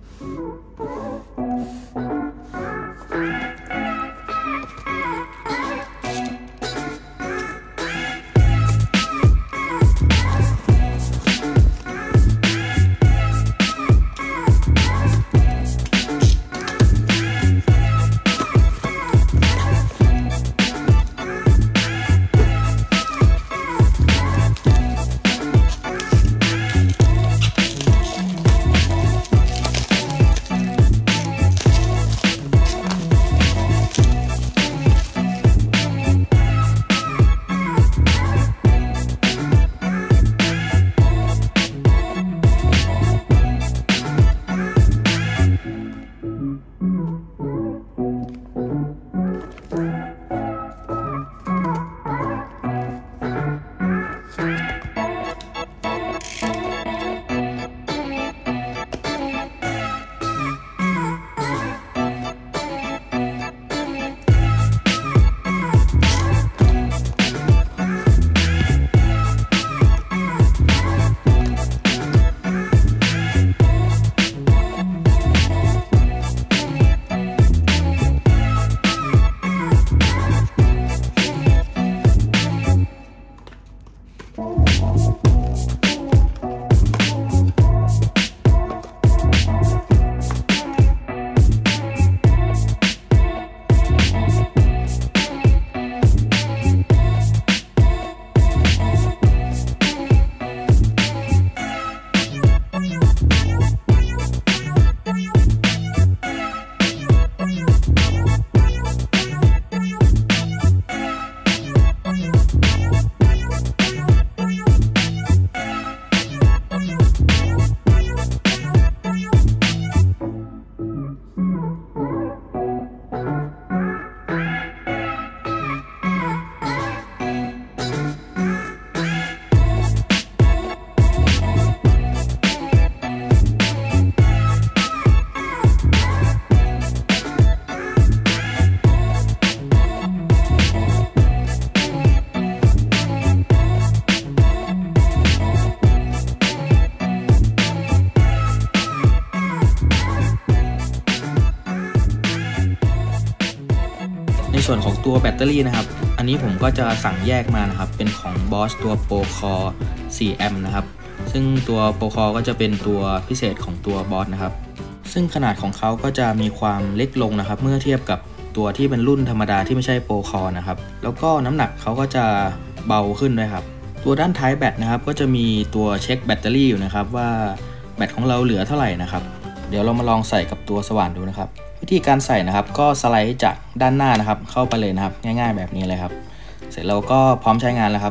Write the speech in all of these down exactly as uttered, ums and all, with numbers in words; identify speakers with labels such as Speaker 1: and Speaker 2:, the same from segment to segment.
Speaker 1: ในส่วนของตัวแบตเตอรี่นะครับอันนี้ผมก็จะสั่งแยกมานะครับเป็นของ บอส ตัว Pro Core สี่ แอมป์นะครับซึ่งตัว Pro Core ก็จะเป็นตัวพิเศษของตัว บอส นะครับซึ่งขนาดของเขาก็จะมีความเล็กลงนะครับเมื่อเทียบกับตัวที่เป็นรุ่นธรรมดาที่ไม่ใช่ Pro Core นะครับแล้วก็น้ำหนักเขาก็จะเบาขึ้นด้วยครับตัวด้านท้ายแบตนะครับก็จะมีตัวเช็คแบตเตอรี่อยู่นะครับว่าแบตของเราเหลือเท่าไหร่นะครับเดี๋ยวเรามาลองใส่กับตัวสว่านดูนะครับวิธีการใส่นะครับก็สไลด์จากด้านหน้านะครับเข้าไปเลยนะครับง่ายๆแบบนี้เลยครับเสร็จแล้วก็พร้อมใช้งานแล้วครับ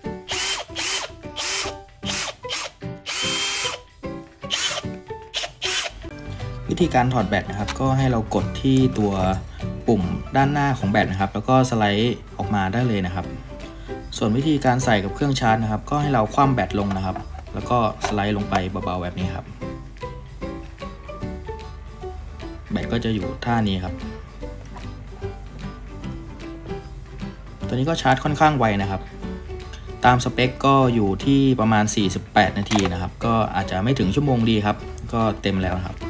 Speaker 1: วิธีการถอดแบตนะครับก็ให้เรากดที่ตัวปุ่มด้านหน้าของแบตนะครับแล้วก็สไลด์ออกมาได้เลยนะครับส่วนวิธีการใส่กับเครื่องชาร์จนะครับก็ให้เราคว่ำแบตลงนะครับแล้วก็สไลด์ลงไปเบาๆแบบนี้ครับแบตก็จะอยู่ท่านี้ครับตัวนี้ก็ชาร์จค่อนข้างไวนะครับตามสเปคก็อยู่ที่ประมาณสี่สิบแปดนาทีนะครับก็อาจจะไม่ถึงชั่วโมงดีครับก็เต็มแล้วครับ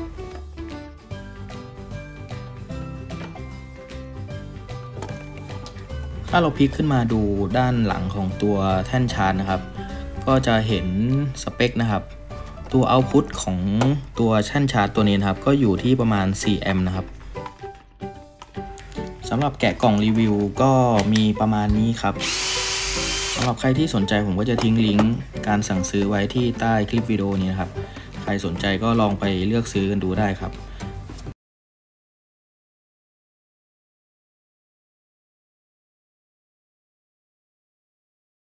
Speaker 1: ถ้าเราพลิกขึ้นมาดูด้านหลังของตัวแท่นชาร์จนะครับก็จะเห็นสเปคนะครับตัวเอาต์พุตของตัวแท่นชาร์จตัวนี้นะครับก็อยู่ที่ประมาณสี่แอมป์นะครับสำหรับแกะกล่องรีวิวก็มีประมาณนี้ครับสำหรับใครที่สนใจผมก็จะทิ้งลิงก์การสั่งซื้อไว้ที่ใต้คลิปวิดีโอนี้นะครับใครสนใจก็ลองไปเลือกซื้อกันดูได้ครับ